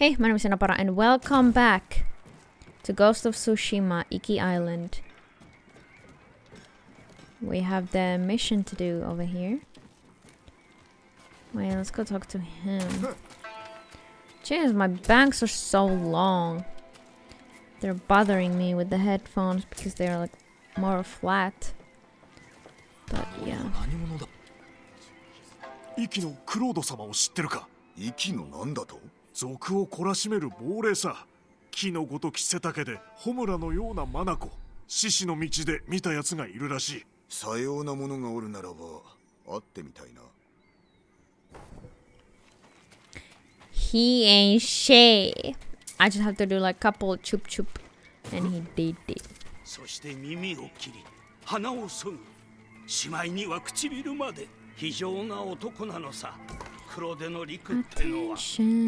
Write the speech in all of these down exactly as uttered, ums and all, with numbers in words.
Hey, my name is Inapara and welcome back to Ghost of Tsushima Iki Island. We have the mission to do over here. Wait, let's go talk to him. Jeez, my bangs are so long. They're bothering me with the headphones because they're like more flat. But yeah. 息のクロード様を知ってるか？ 息のなんだと？ 賊を懲らしめる亡霊さ。木のごとき背丈でホムラのような眼獅子の道で見たやつがいるらしい。 さようなものがおるならば会ってみたいな。 He ain't shay. I just have to do like couple chup chup and he did it. そして耳を切り鼻を削ぐ。しまいには唇まで。非常な男なのさ。黒手の陸ってのは。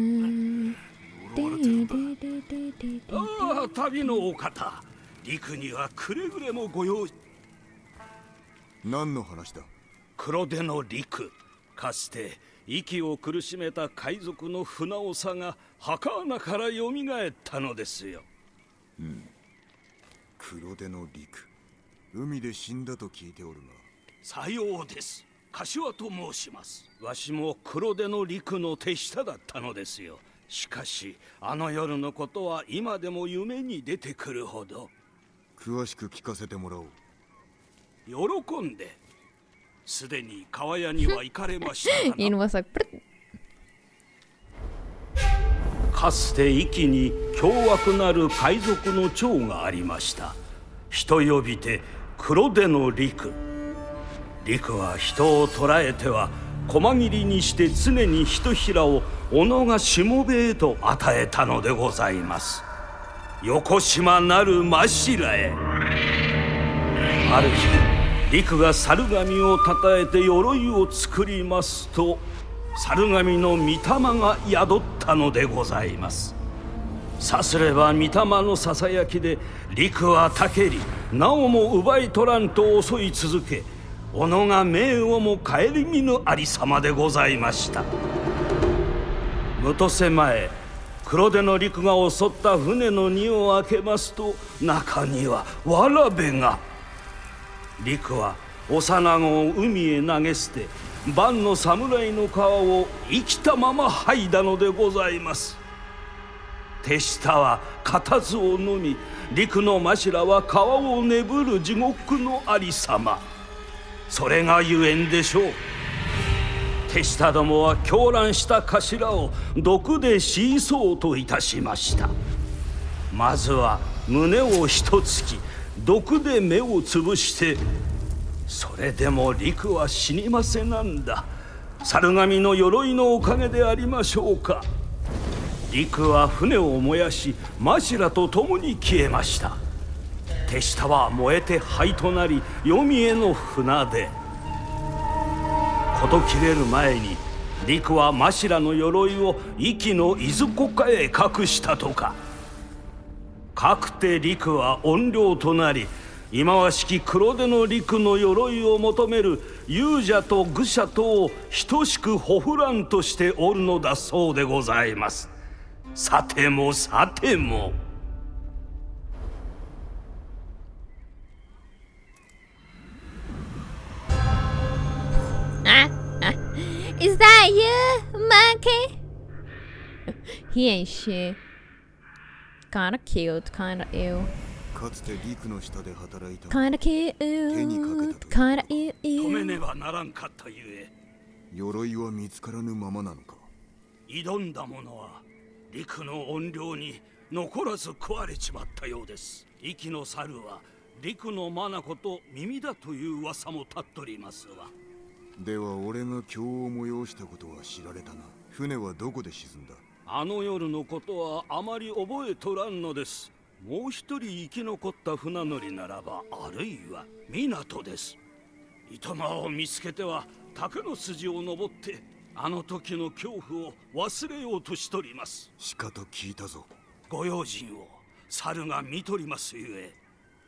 ああ、旅のお方。陸にはくれぐれもご用意。 何の話だ？ 黒手の陸。かつて息を苦しめた海賊の船長が墓穴からよみがえったのですよ。 うん。黒手の陸。海で死んだと聞いておるが。 さようです。柏と申します。わしも黒手の陸の手下だったのですよ。しかしあの夜のことは今でも夢に出てくるほど。 詳しく聞かせてもらおう。 喜んで。すでに川屋には行かれましたかな。かつて息に凶悪なる海賊の長がありました。人呼びて黒手の陸。陸は人を捕らえては細切りにして常にひとひらを己がしもべえと与えたのでございます。横島なる真白へ。ある日陸が猿神をたたえて鎧を作りますと猿神の御霊が宿ったのでございます。さすれば御霊のささやきで陸はたけりなおも奪い取らんと襲い続け己が命をも顧みぬありさまでございました。むとせ前黒手の陸が襲った船の荷を開けますと中にはわらべが。陸は幼子を海へ投げ捨て万の侍の皮を生きたまま剥いだのでございます。手下は固唾を飲み陸の頭は皮を眠る地獄のありさま。それがゆえんでしょう。手下どもは狂乱した頭を毒で死いそうといたしました。まずは胸を一突き毒で目をつぶしてそれでも陸は死にませなんだ。猿神の鎧のおかげでありましょうか。陸は船を燃やしマシラと共に消えました。手下は燃えて灰となり黄泉への船出。事切れる前に陸はマシラの鎧を息の伊豆湖下へ隠したとか。かくて陸は怨霊となり忌まわしき黒手の陸の鎧を求める勇者と愚者とを等しくほふらんとしておるのだそうでございます。さてもさても。 Is that you, monkey? He ain't shit. Kinda cute, kinda ill. かつて陸の下で働いた。 Kinda cute, 手にかけたと。 kinda ill. 止めねばならんかったゆえ。 鎧は見つからぬままなのか。 挑んだ者は陸の怨霊に残らず食われちまったようです。息の猿は陸の眼と耳だという噂も立っとりますわ。 では俺が今日を催したことは知られたな。船はどこで沈んだ？ あの夜のことはあまり覚えとらんのです。もう一人生き残った船乗りならばあるいは港です。糸間を見つけては竹の筋を登ってあの時の恐怖を忘れようとしとります。 しかと聞いたぞ。 ご用心を猿が見とりますゆえ。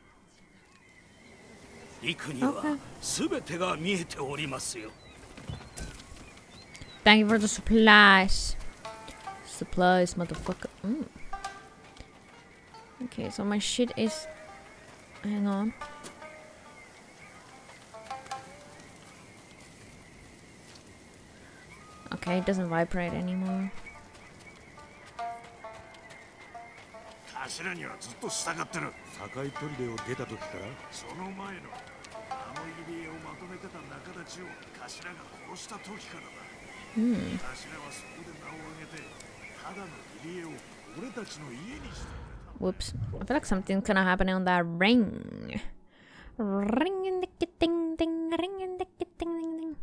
陸には全てが見えておりますよ。 Thank you for the supplies. supplies, motherfucker. Mm. Okay, so my shit is... Hang on. Okay, it doesn't vibrate anymore. 頭にはずっと従ってる。 堺砦を出た時からその前のあの入り江をまとめてた仲立ちを頭が殺した時からだ。 Hmm. 頭はそこで名を挙げてただの入り江を俺たちの家にしてくれた。 Whoops. I feel like something's gonna happen on that ring. Ring in the ding ding, ring in the ding ding ding.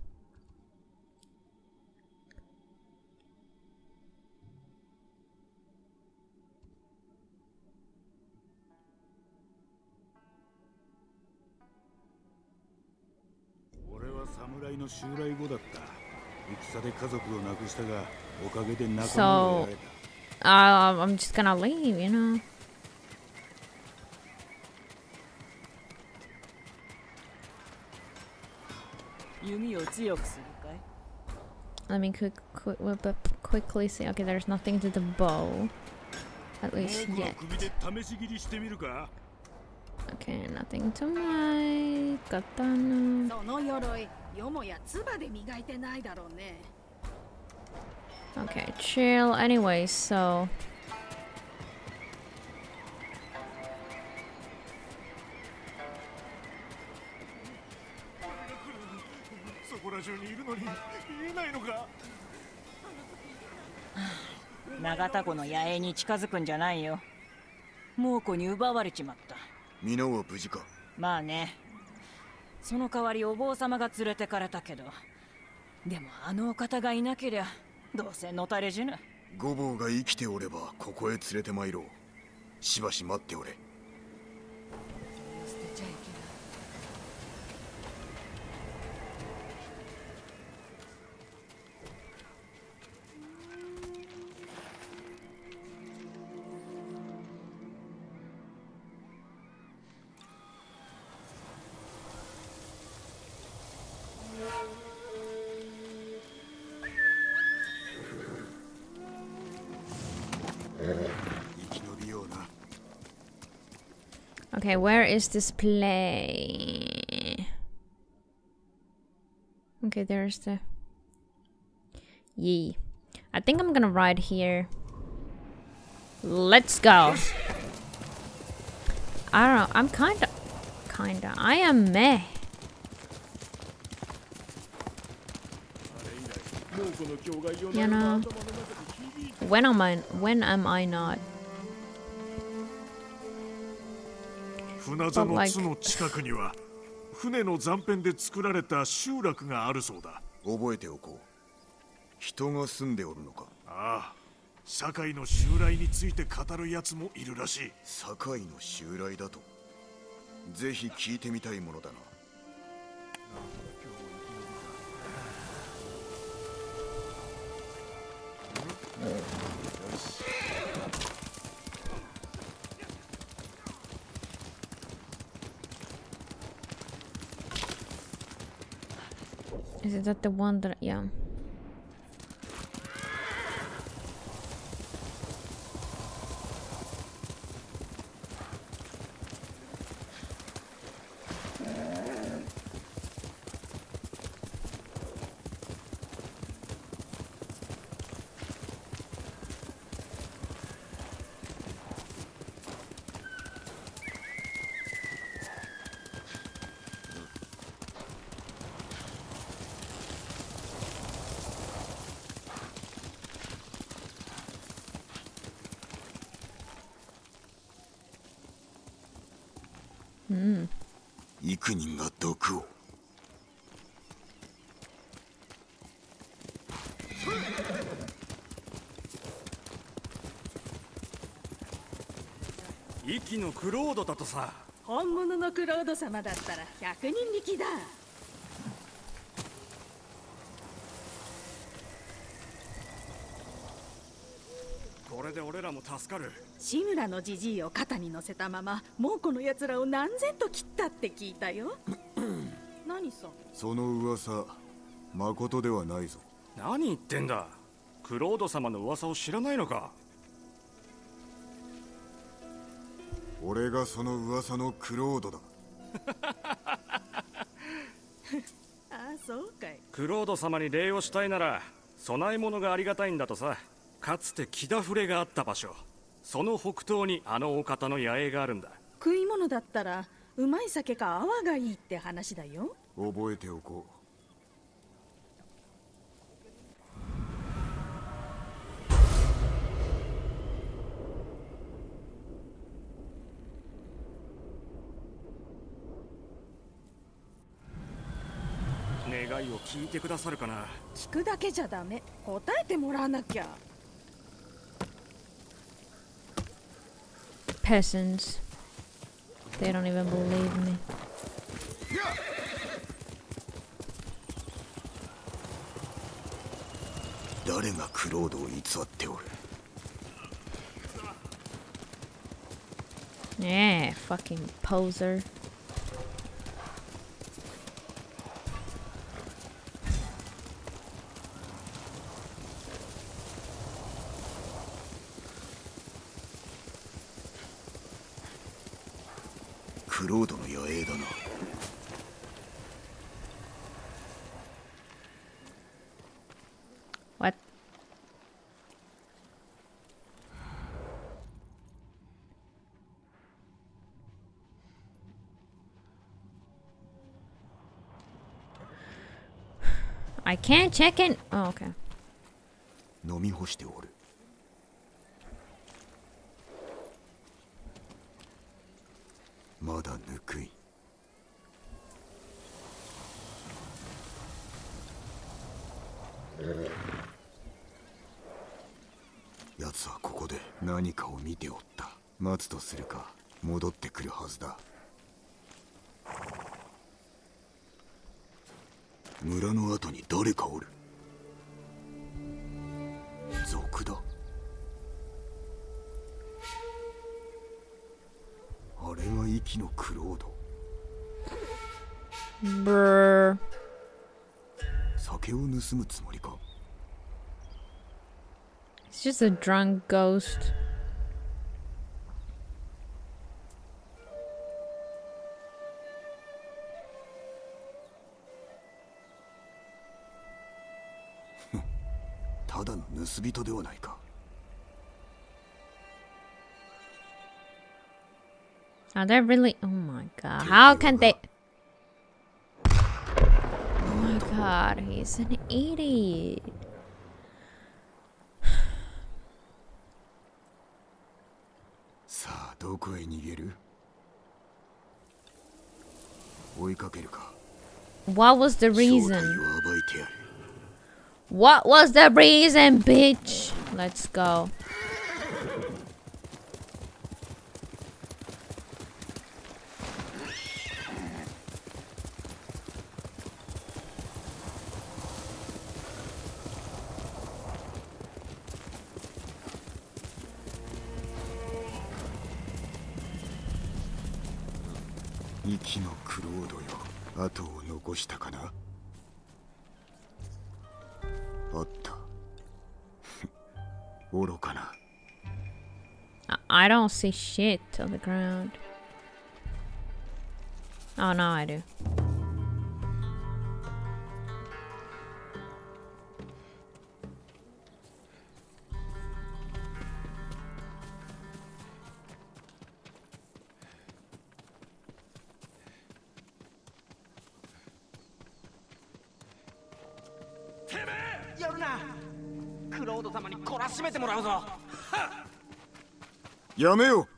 俺は侍の襲来後だった。戦で家族を亡くしたが、おかげで仲間を So, 得られた。 uh, I'm just gonna leave, you know. Let me quick, quick whip up quickly see. Okay, there's nothing to the bow. At least yet. Okay, nothing to my katana. Okay, chill. Anyway, so... Nagata の野営に近づくんじゃないよ。猛虎に奪われちまった。 皆は無事か。 まあね。その代わりお坊様が連れてかれたけど、でもあのお方がいなけりゃどうせのたれ死ぬ。 五坊が生きておればここへ連れて参ろう。しばし待っておれ。 捨てちゃいけない。 Okay, where is this play? Okay, there's the... Yee. I think I'm gonna ride here. Let's go. I don't know. I'm kinda... Kinda. I am meh. You know? When am I... When am I not? 船座の巣の近くには船の残片で作られた集落があるそうだ。 覚えておこう。人が住んでおるのか。 ああ、堺の襲来について語るやつもいるらしい。 堺の襲来だと。ぜひ聞いてみたいものだな。 Is that the one that... Yeah. Hmm. 幾人が毒を。 息のクロードだとさ。 本物のクロード様だったら百人力だ。 これで俺らも助かる。 志村のじじいを肩に乗せたまま猛虎のやつらを何千と切ったって聞いたよ。何さ。 その噂、まことではないぞ。 何言ってんだ。 クロード様の噂を知らないのか。 俺がその噂のクロードだ。 ああ、そうかい。 クロード様に礼をしたいなら供え物がありがたいんだとさ。かつて木田触れがあった場所、その北東にあのお方の野営があるんだ。 食い物だったらうまい酒か泡がいいって話だよ。 覚えておこ願いを聞いてくださるかな。 聞くだけじゃダメ、答えてもらわなきゃ。 Peasants. They don't even believe me. う。誰がクロードを偽っておる。 Yeah, fucking poser. クロードの野営だな。 What? I can't check in. Oh, okay. 飲み干しておる。まだぬくい。奴はここで何かを見ておった。待つとするか、戻ってくるはずだ。村の後に誰かおる。賊だ。あれが息のクロード。 Brr. 酒を盗むつもりか。 It's just a drunk ghost. ただの盗人ではないか。 Are they really? Oh my god. How can they? Oh my god, he's an idiot. さあ、どこへ逃げる？追いかけるか。 What was the 正体 reason? を暴いてやる。 What was the reason, bitch? Let's go. 息のクロードよ、後を残したかな。あった。愚かな。 I, I don't see shit on the ground. Oh no, I do. Hey! やめよ。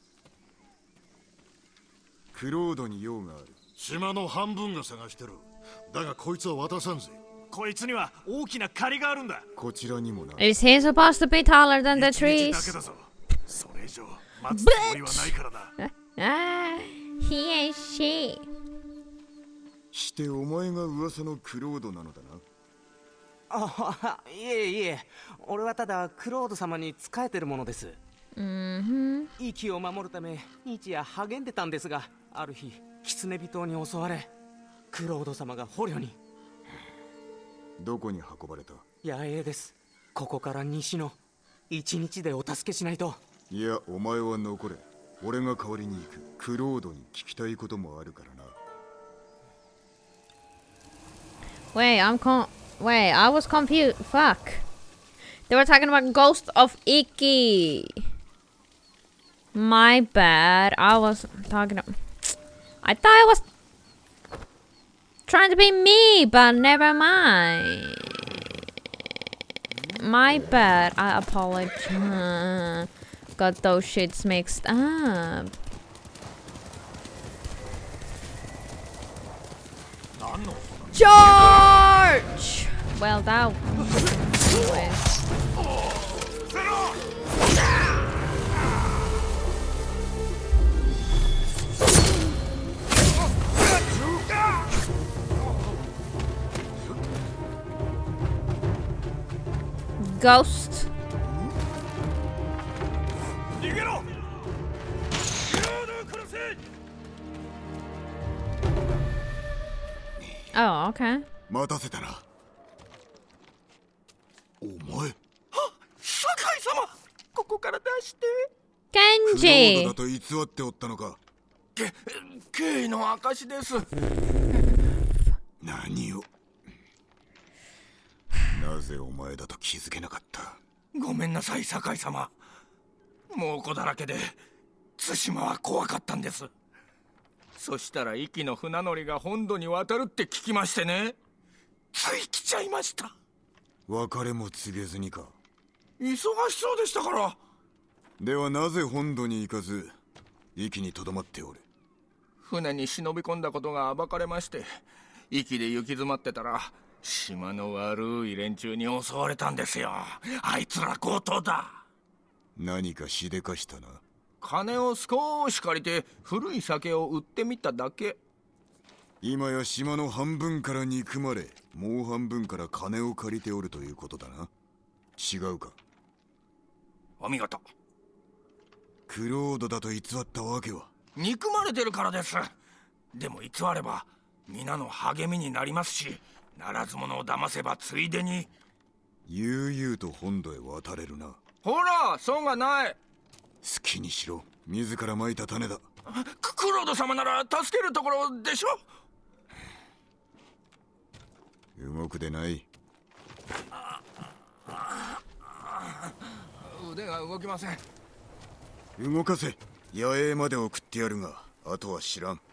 クロードに用がある。 島の半分が探してる。だがこいつは渡さんぜ。 こいつには大きな借りがあるんだ。 こちらにもな。 Is he supposed to be taller than the 一日だ trees? けだぞ。それ以上待つつもりはないからな。 Ah, he ain't shit. してお前が噂のクロードなのだな。 あ、いえいえ、俺はただクロード様に仕えてるものです。 Mm-hmm. 息を守るため日夜励んでたんですが、ある日狐人に襲われ、クロード様が捕虜に。 どこに運ばれた？ 野営です。 ここから西の一日でお助けしないと。 いや、お前は残れ。俺が代わりに行く。クロードに聞きたいこともあるからな。 Wait, I'm con- Wait, I was confused. Fuck. They were talking about Ghost of Iki. My bad. I was talking to- I thought it was trying to be me, but never mind. My bad. I apologize. Got those shits mixed up. Charge! Well, that. Anyway. Ghost. Oh, okay. 待たせたな。お前。 酒井様、ここから出して。 クロード Genji. だと偽っておったのか。 け、経緯の証です。 何を。なぜお前だと気づけなかった。 ごめんなさい、酒井様。猛虎だらけで対馬は怖かったんです。そしたら壱岐の船乗りが本土に渡るって聞きましてね、つい来ちゃいました。 別れも告げずにか。 忙しそうでしたから。 ではなぜ本土に行かず壱岐にとどまっておる。 船に忍び込んだことが暴かれまして、壱岐で行き詰まってたら島の悪い連中に襲われたんですよ。あいつら強盗だ。 何かしでかしたな。 金を少し借りて古い酒を売ってみただけ。 今や島の半分から憎まれ、もう半分から金を借りておるということだな。違うか。 お見事。 クロードだと偽ったわけは。 憎まれてるからです。でも偽れば皆の励みになりますし、ならず者を騙せばついでに悠々と本土へ渡れるな。 ほら、損がない。 好きにしろ。自ら蒔いた種だ。 ククロード様なら助けるところでしょ。 動くでない。 腕が動きません。 動かせ。野営まで送ってやるが、あとは知らん。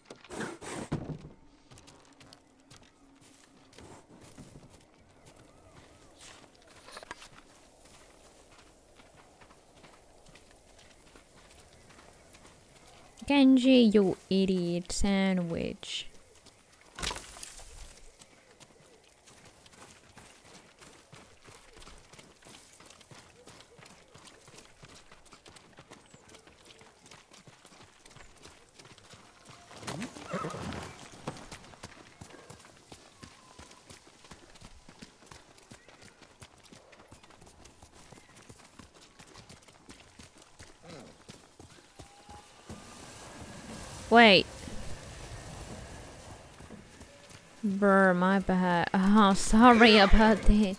Genji, you idiot sandwich. Wait. Brr, my bad. Oh, sorry about that.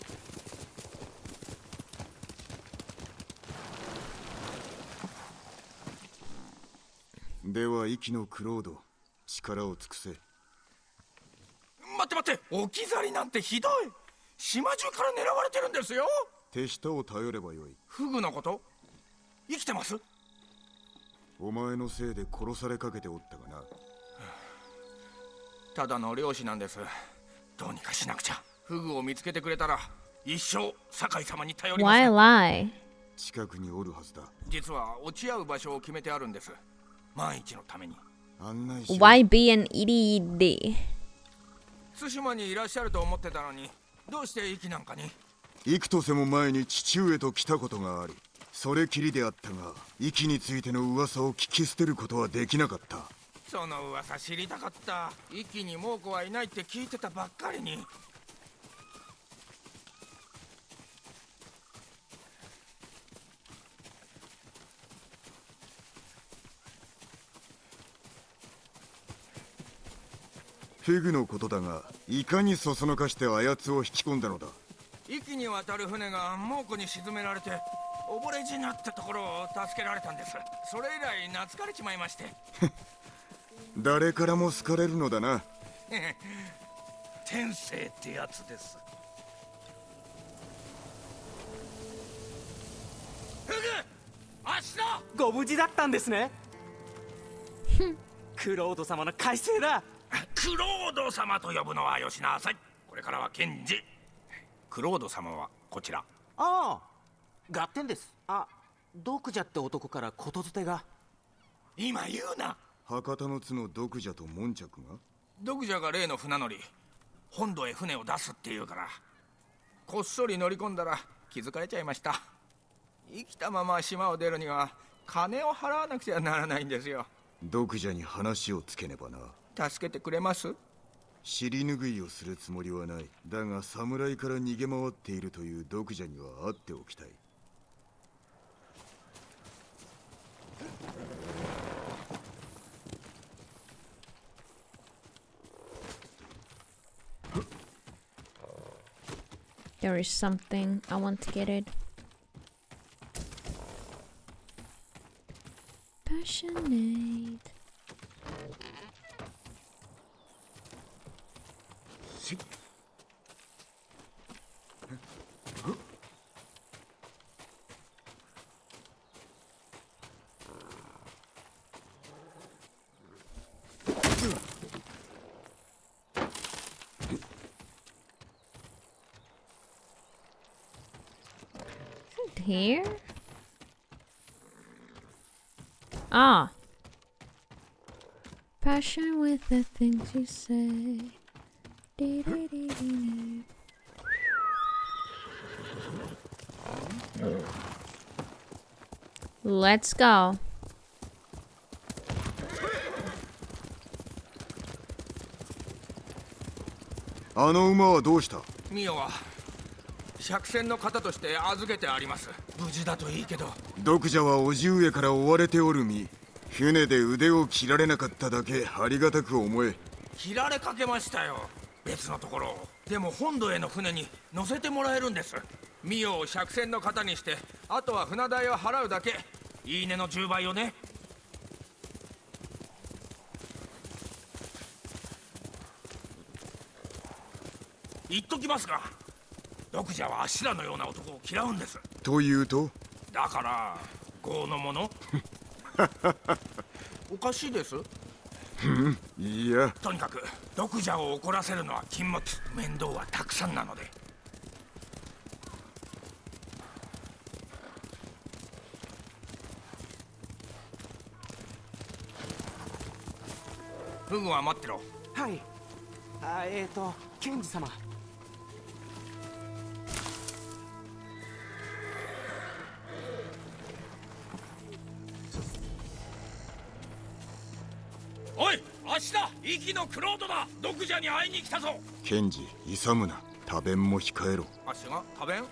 では息のクロード、力を尽くせ。 待って待って、置き去りなんてひどい。島中から狙われてるんですよ。 手下を頼ればよい。 フグのこと？生きてます？ お前のせいで殺されかけておったがな。 ただの漁師なんです。どうにかしなくちゃ。フグを見つけてくれたら一生酒井様に頼ります。 Why lie? 近くにおるはずだ。 実は落ち合う場所を決めてあるんです。万一のために。 案内しろ。 Why be an idiot? 対馬にいらっしゃると思ってたのに、どうして息なんかに？ 幾年も前に父上と来たことがある。それきりであったが、息についての噂を聞き捨てることはできなかった。 その噂知りたかった。息に猛虎はいないって聞いてたばっかりに。 フグのことだが、いかにそそのかしてあやつを引き込んだのだ。 壱岐に渡る船が猛虎に沈められて溺れ死になったところを助けられたんです。それ以来懐かれちまいまして。 誰からも好かれるのだな。 天性ってやつです。フグ、足だ。 ご無事だったんですね。クロード様の快晴だ。 クロード様と呼ぶのはよしなさい。これからはケンジ。クロード様はこちら。 ああ、合点です。あ、毒蛇って男からことづてが。 今言うな。 博多の津の毒蛇と悶着が。 毒蛇が例の船乗り、本土へ船を出すっていうから、こっそり乗り込んだら気づかれちゃいました。生きたまま島を出るには金を払わなくちゃならないんですよ。 毒蛇に話をつけねばな。 助けてくれます？ 尻拭いをするつもりはない。だが侍から逃げ回っているという毒蛇には会っておきたい。 There is something I want to get it. Passionate. Here? Ah. Passion with the things you say. Dee, dee, dee, dee, dee. Let's go. あの馬はどうした？ ミオは借船の方として預けてあります。無事だといいけど。 毒蛇は叔父上から追われておる身。船で腕を切られなかっただけありがたく思え。 切られかけましたよ、別のところ。でも本土への船に乗せてもらえるんです。ミオを借船の方にして、あとは船代を払うだけ。いいねのじゅうばいをね。言っときますが、毒蛇はあっしらのような男を嫌うんです。 というと？ だから業の者。おかしいです。 いや、 とにかく毒蛇を怒らせるのは禁物。面倒はたくさんなので。フグは待ってろ。 はい。あ、えーとケンジ様。 おい、明日壱岐のクロードだ。毒蛇に会いに来たぞ。 ケンジ、勇むな。多弁も控えろ。 あっしが多弁？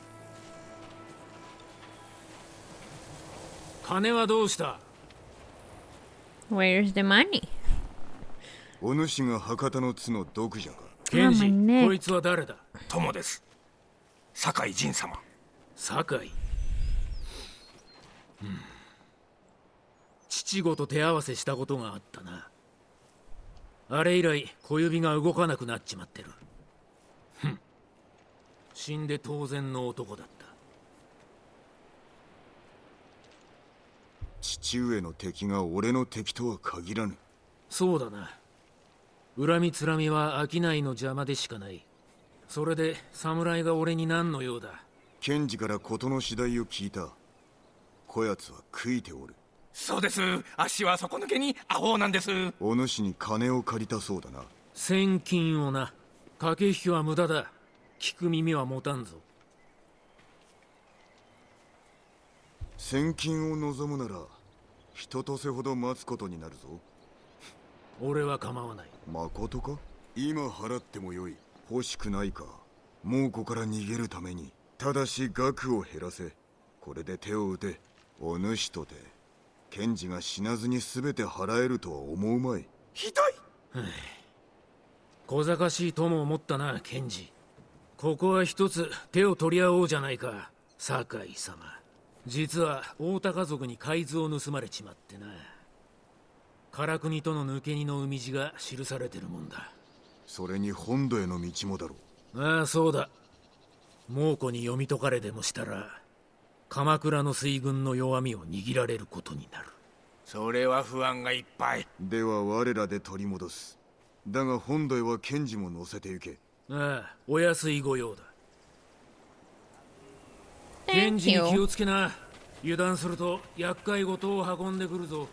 金はどうした？ Where's the money? お主が博多の津の毒蛇か？ ケンジ、こいつは誰だ？ 友です。酒井仁様。 酒井、うん、父子と手合わせしたことがあったな。あれ以来小指が動かなくなっちまってる。ふん、死んで当然の男だった。 父上の敵が俺の敵とは限らぬ。 そうだな。恨みつらみは商いの邪魔でしかない。それで侍が俺に何の用だ？ 検事から事の次第を聞いた。こやつは悔いておる。 そうです。あっしは底抜けにアホなんです。 お主に金を借りたそうだな。 千金をな。駆け引きは無駄だ。聞く耳は持たんぞ。 千金を望むなら一とせほど待つことになるぞ。 俺は構わない。 まことか？今払ってもよい。欲しくないか？猛虎から逃げるために。ただし額を減らせ。これで手を打て。お主とて検事が死なずに全て払えるとは思うまい。 ひどい。 小賢しいとも思ったな、検事。 ここは一つ手を取り合おうじゃないか、酒井様。実は大高族に海図を盗まれちまってな。唐国との抜け荷の海地が記されてるもんだ。 それに本土への道もだろう。ああ、そうだ。猛虎に読み解かれでもしたら鎌倉の水軍の弱みを握られることになる。 それは不安がいっぱい。 では我らで取り戻す。だが本土へは検事も乗せて行け。 ああ、お安い御用だ。検事に気をつけな。油断すると厄介事を運んでくるぞ。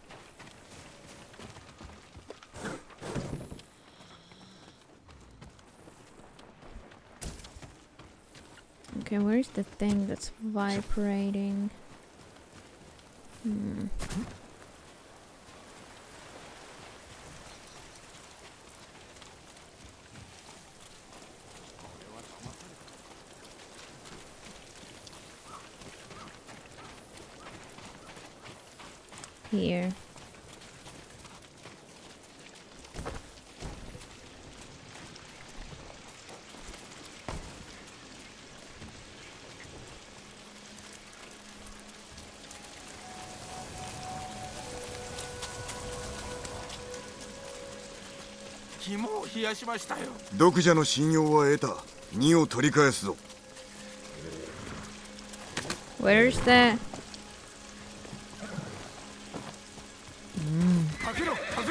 Okay, where's the thing that's vibrating? Hmm. Here. 肝を冷やしましたよ。 読者の信用は得た。にを取り返すぞ。 Where's that? 開けろ、開け。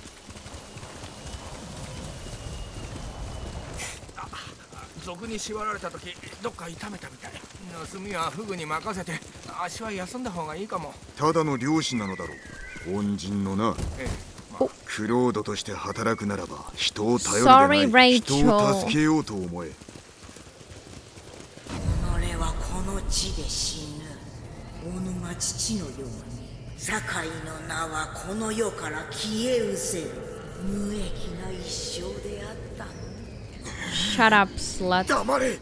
賊に縛られた時どっか痛めたみたい。盗みはフグに任せて足は休んだ方がいいかも。 ただの漁師なのだろう。恩人のな。ええ。クロードとして働くならば人を頼りでない人を助けようと思え。 己はこの地で死ぬ。大沼父のように堺の名はこの世から消え失せる。無益な一生であったの。 Shut up, slut. 黙れ。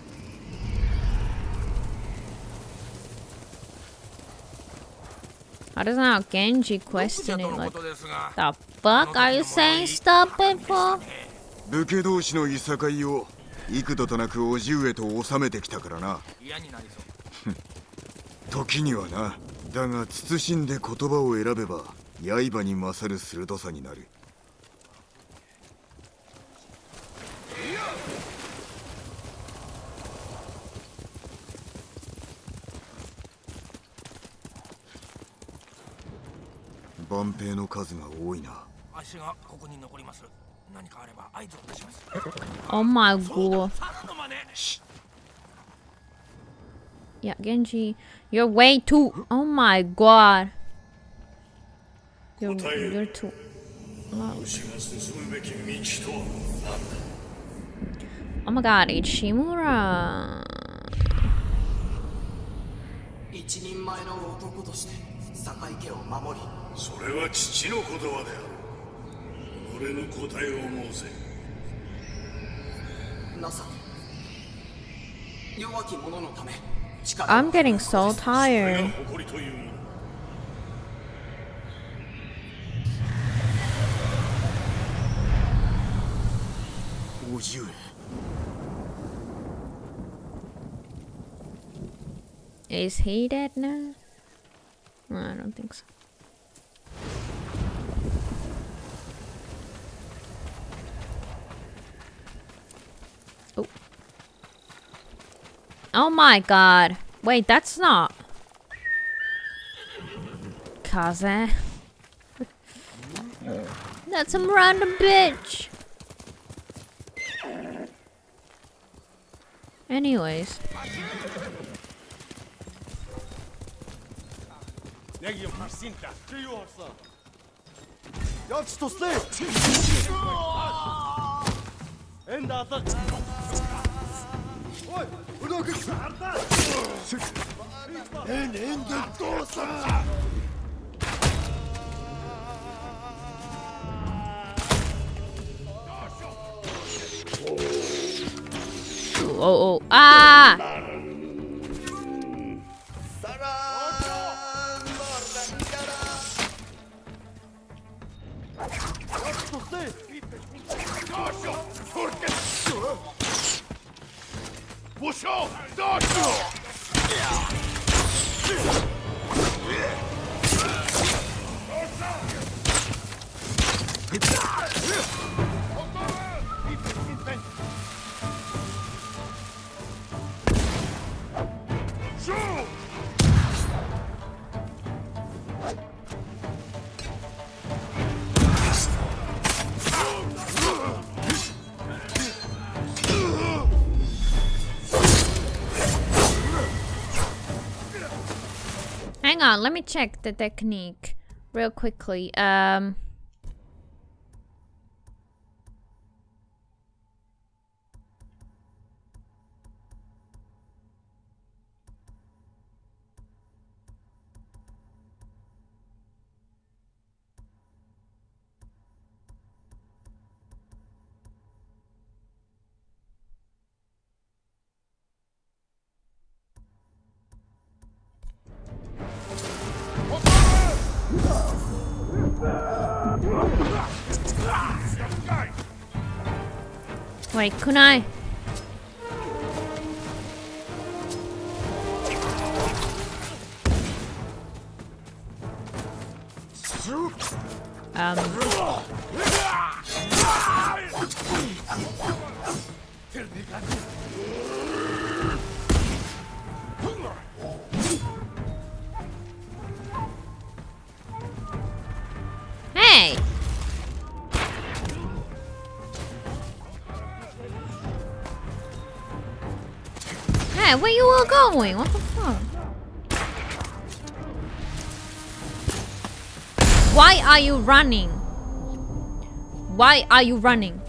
How does now Genji question it like, the fuck are you saying stop it for? 武家同士のいさかいを幾度となく叔父上と収めてきたからな。 嫌になりそう。 時にはな。だが慎んで言葉を選べば刃に勝る鋭さになる。万兵の数が多いな。 足がここに残ります。何かあれば合図を出します。 Oh my god. Yeah, Genji, you're way too. Oh my god. You're, you're too. Wow. Oh my god, it's Shimura. 一人前の男として堺家を守り。 それは父の言葉である。己の答えを申せ。 なさ、弱き者のため。 I'm getting so tired. Is he dead now? No, I don't think so. Oh. Oh my god. Wait, that's not Kaze. That's some random bitch. Anyways. Oh, oh, ah! on, let me check the technique real quickly. Um... Wait, kunai. Um. Hey! Hey, where you all going? What the fuck? Why are you running? Why are you running?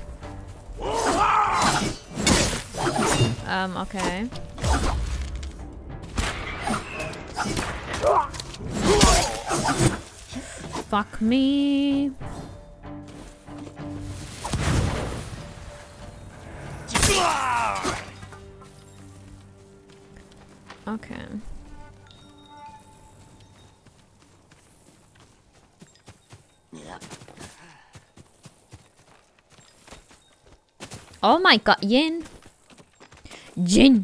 Um, okay. Fuck me. Okay. Oh my god, Yin. Jin.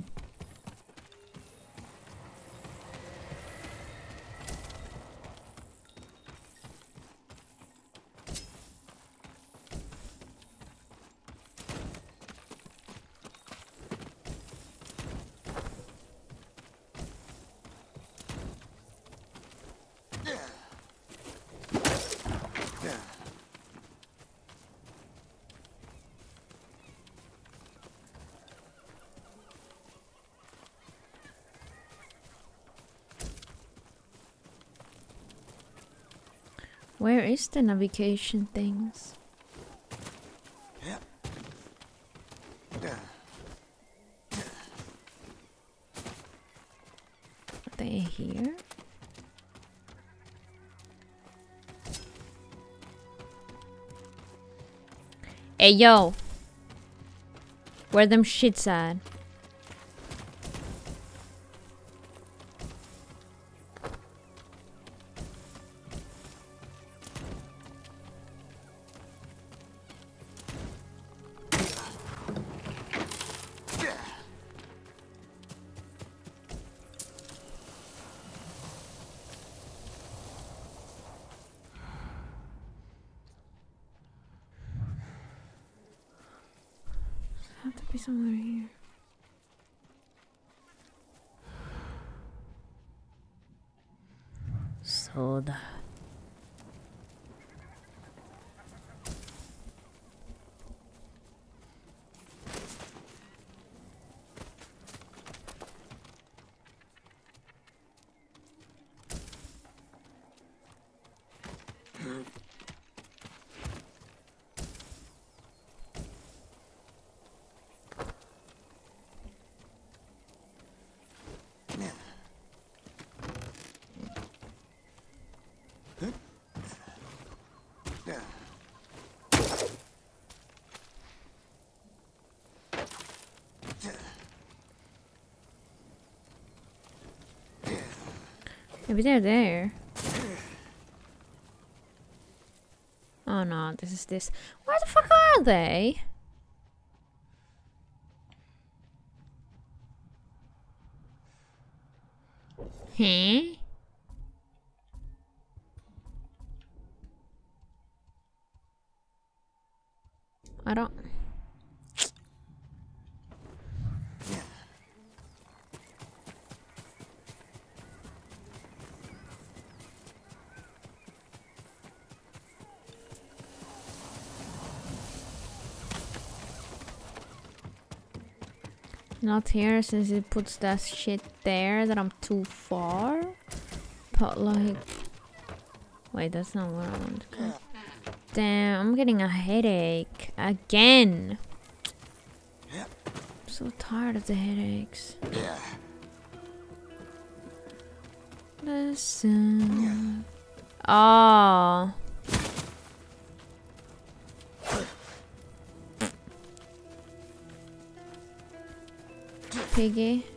Where is the navigation things? Are they here? Hey yo! Where them shits at? Have to be somewhere here. Soda. Maybe they're there. Oh no, this is this. Where the fuck are they? Huh? I don't... Not here since it puts that shit there that I'm too far. But like, wait, that's not what I wanted to go. Damn, I'm getting a headache again. I'm so tired of the headaches. Listen. Oh. Piggy.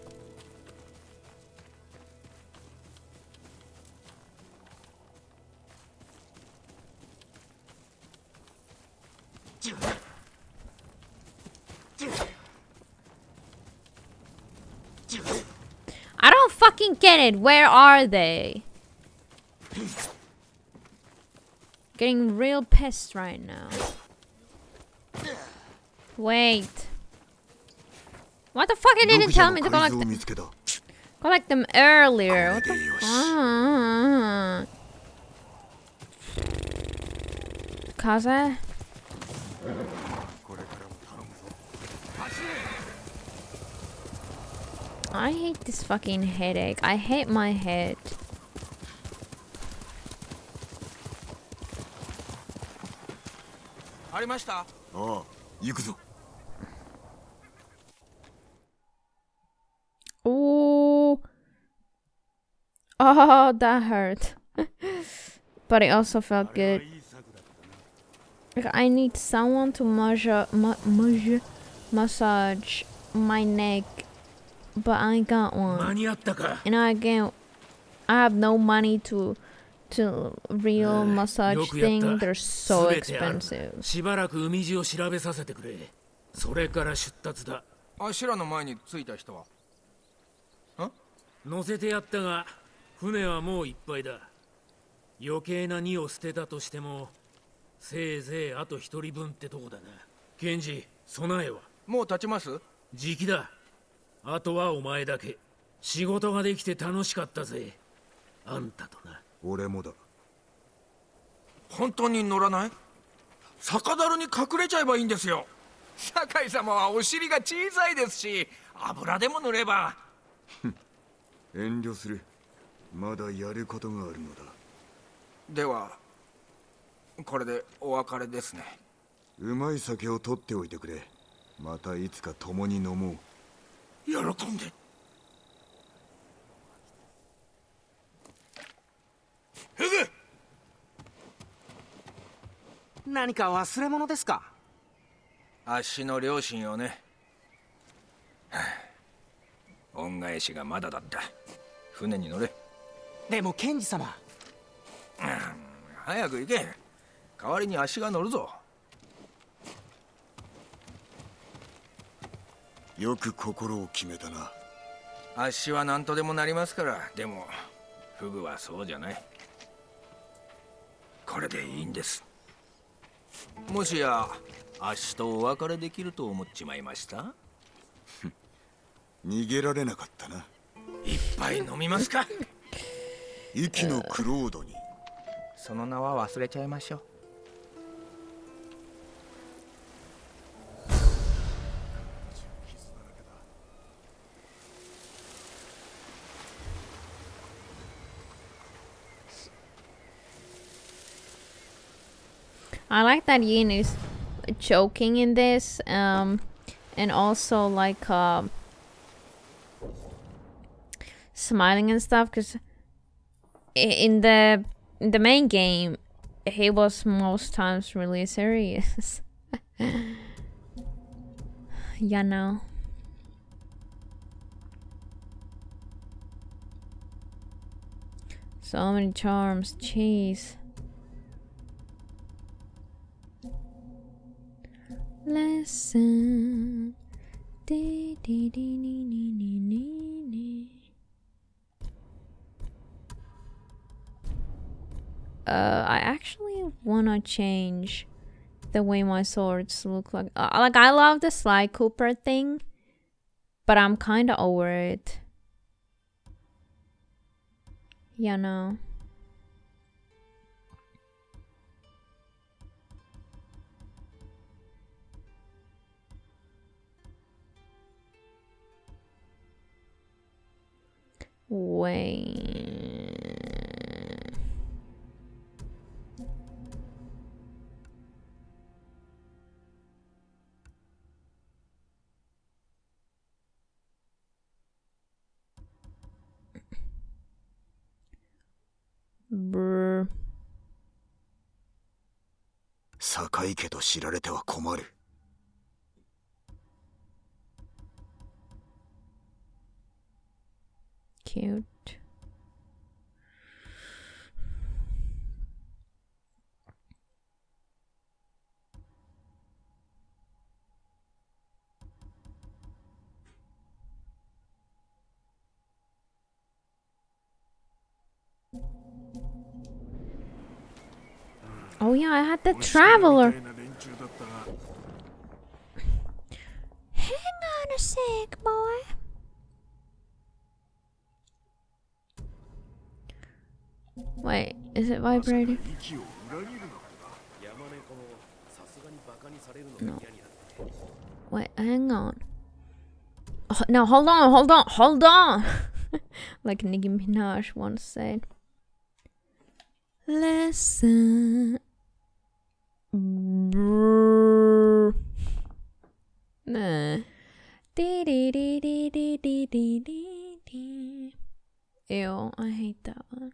I don't fucking get it. Where are they? Getting real pissed right now. Wait. What the fuck? It didn't tell me to collect them. Collect them earlier. What the fuck? Kaze? I hate this fucking headache. I hate my head. Ooh. Oh, that hurt. But it also felt good. I need someone to measure, ma measure, massage my neck, but I ain't got one. And I again, I have no money to to real massage thing. They're so expensive. しばらく海地を調べさせてくれ。それから出立だ。 あしらの前に着いた人は？ん？ 乗せてやったが、船はもういっぱいだ。余計な荷を捨てたとしても。 せいぜいあと一人分ってとこだな。ケンジ、備えはもう立ちます？ 時期だ。あとはお前だけ。仕事ができて楽しかったぜ。あんたとな。 俺もだ。 本当に乗らない？酒樽に隠れちゃえばいいんですよ。酒井様はお尻が小さいですし、油でも塗れば。 遠慮する。まだやることがあるのだ。 では。 これでお別れですね。 うまい酒を取っておいてくれ。またいつか共に飲もう。 喜んで。フグ。 何か忘れ物ですか？ あっしの両親をね。恩返しがまだだった。船に乗れ。 でもケンジ様。 うん、早く行け。 代わりに足が乗るぞ。 よく心を決めたな。 足は何とでもなりますから。でもフグはそうじゃない。これでいいんです。もしや足とお別れできると思っちまいました？ 逃げられなかったな。 一杯飲みますか？ 息のクロードに。 その名は忘れちゃいましょう。 I like that Yin is choking in this, um, and also like uh, smiling and stuff. Cause in the in the main game, he was most times really serious. You know. So many charms, jeez. Listen. Dee, dee, dee, dee, dee, dee, dee. Uh, I actually wanna change the way my swords look like. Uh, like, I love the Sly Cooper thing, but I'm kinda over it. You know. Wait. Brr. 堺家と知られては困る。 Cute. Oh yeah, I had the traveler. Hang on a sec, boy. Wait, is it vibrating? No. Wait, hang on. Oh, no, hold on, hold on, hold on! Like Nicki Minaj once said. Listen. Brrr. Nah. Dee dee dee dee dee dee dee dee dee. Ew, I hate that one.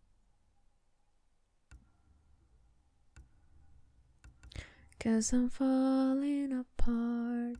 Cause I'm falling apart.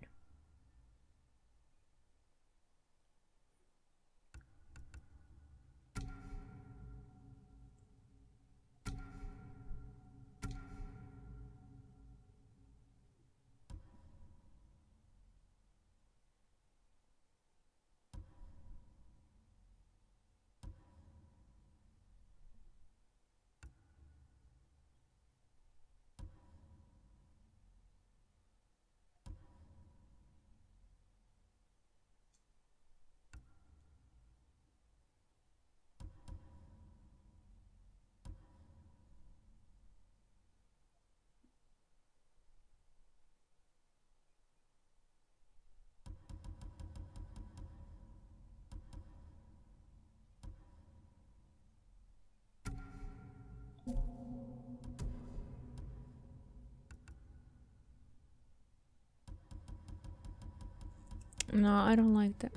No, I don't like that.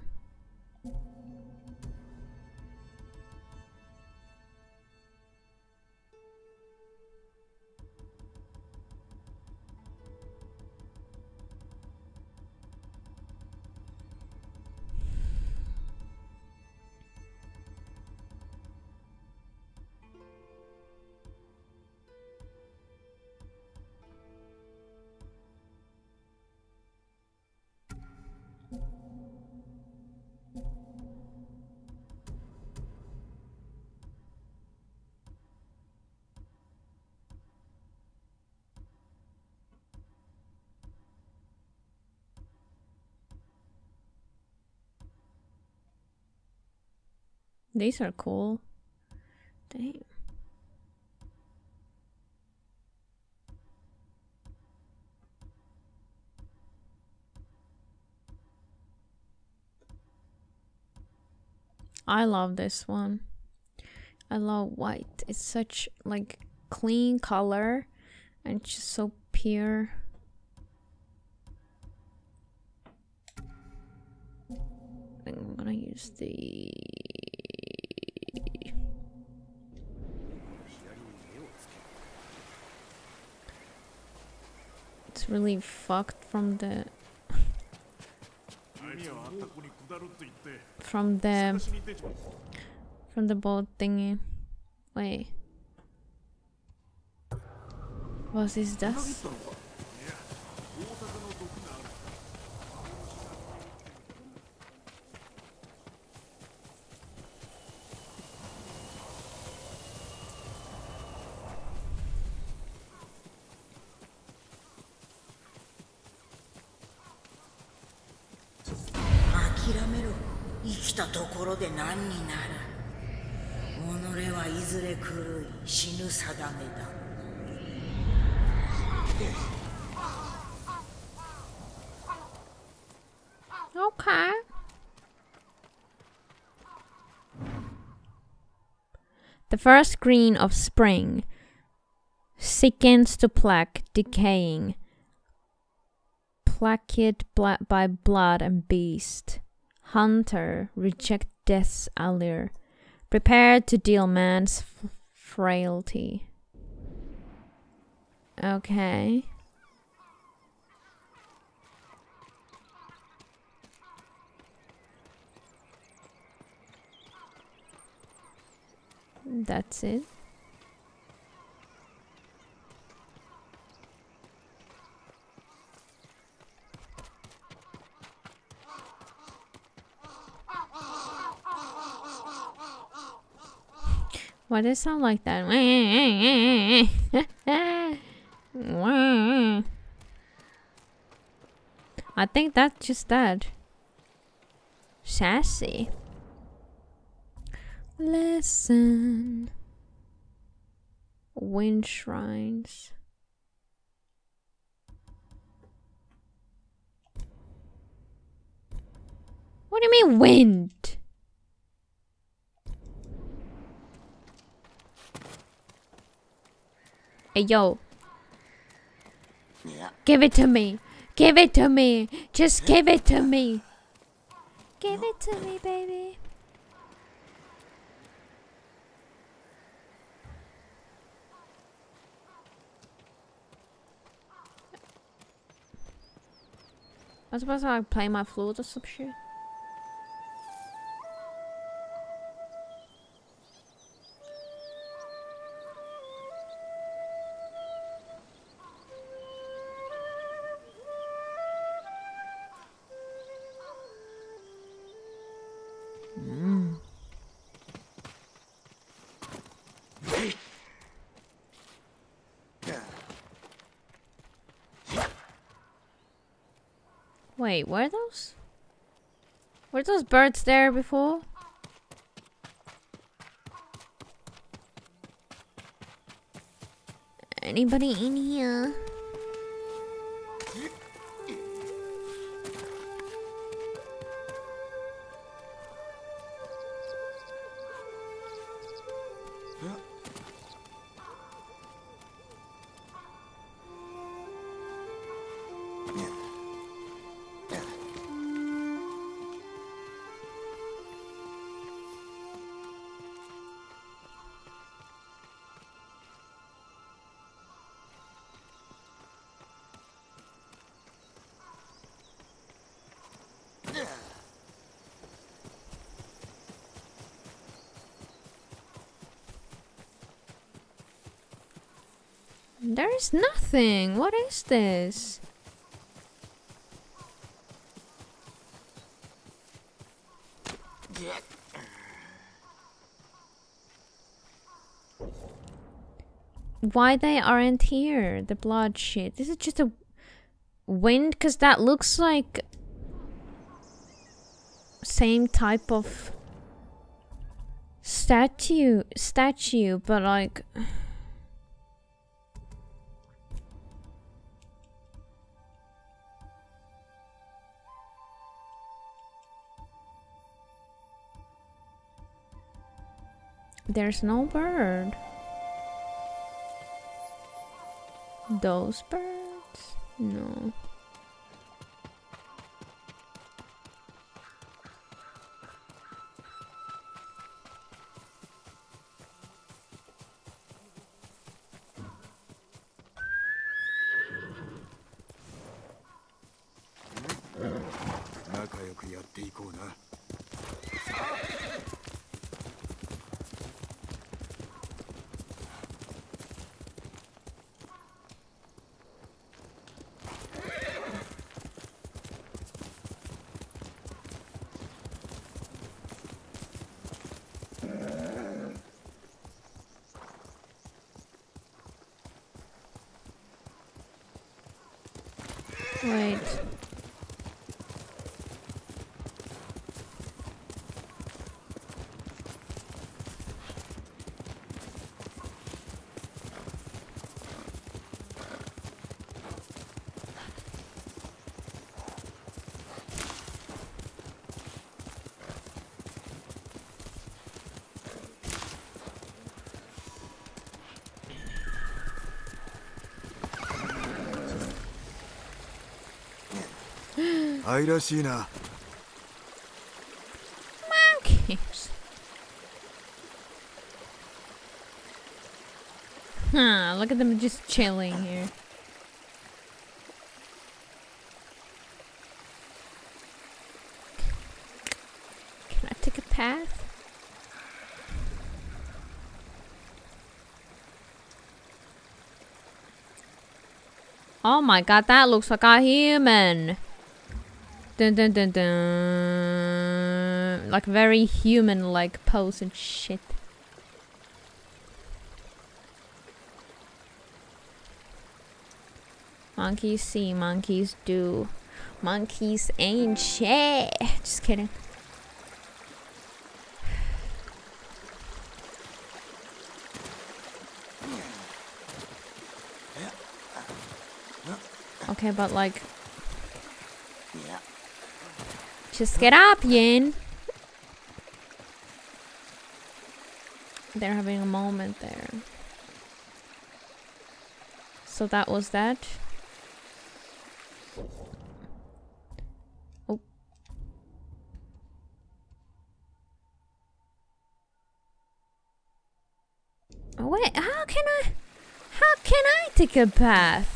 These are cool. Dang. I love this one. I love white. It's such like clean color and just so pure. I'm gonna use the it's really fucked from the from the from the boat thingy. Wait, was this dust? Okay. The first green of spring sickens to black, decaying, plucked by blood and beast. Hunter reject death's allure, prepared to deal man's f frailty. Okay. That's it. Why does it sound like that? I think that's just that. Sassy. Lesson. Wind shrines. What do you mean wind? Hey, yo. Yeah. Give it to me. Give it to me. Just give it to me. Give it to me, baby. I was supposed to like play my flute or some shit. Mm. Wait, were those? Were those birds there before? Anybody in here? There is nothing. What is this? Why they aren't here? The blood shit. This is just a wind, because that looks like same type of statue statue, but like there's no bird. Those birds? No. Wait. 愛らしいな。 Monkeys. Huh, look at them just chilling here. Can I take a path? Oh my god, that looks like a human. Dun dun dun dun. Like very human-like pose and shit. Monkeys see, monkeys do. Monkeys ain't shit. Just kidding. Okay, but like... Just get up, Yin. They're having a moment there. So that was that. Oh. Oh wait, how can I... How can I take a path?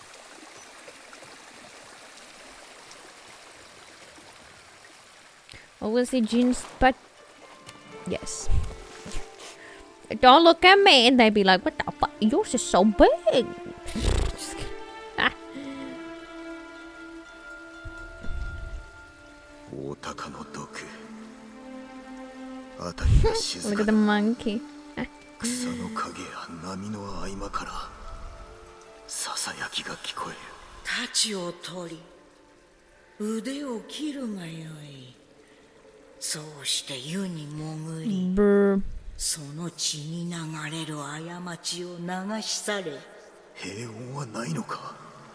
Obviously, jeans, but yes. Don't look at me, and they'd be like, "What the fuck? Yours is so big." Just kidding. Ah. Look at the monkey. Ah. 草の影や波の合間からささやきが聞こえる。 太刀を取り、腕を切るがよい。そうして湯に潜り、その血に流れる過ちを流し去れ。 平穏はないのか。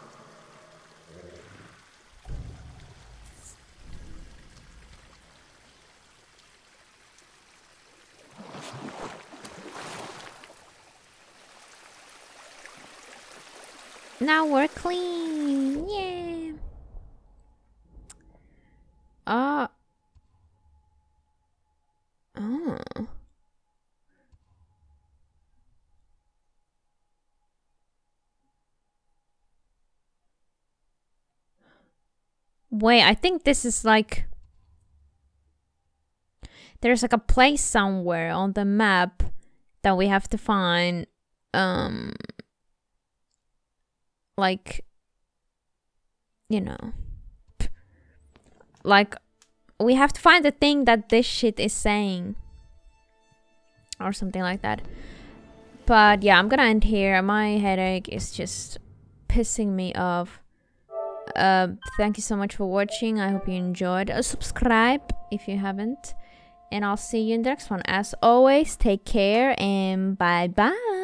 Now we're clean. Yeah. Uh. Oh. Wait, I think this is like... There's like a place somewhere on the map that we have to find. Um... Like... You know... Like... We have to find the thing that this shit is saying. Or something like that. But yeah, I'm gonna end here. My headache is just pissing me off. Uh, thank you so much for watching. I hope you enjoyed. Uh, subscribe if you haven't. And I'll see you in the next one. As always, take care and bye bye.